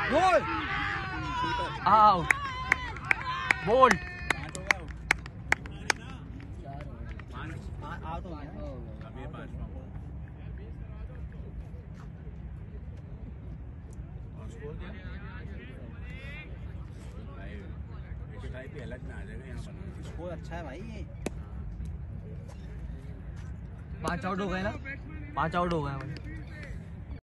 गोल out bold अलग में आ जाएगा यहाँ पर स्कोर अच्छा है भाई ये 5 आउट हो गए ना 5 आउट हो गए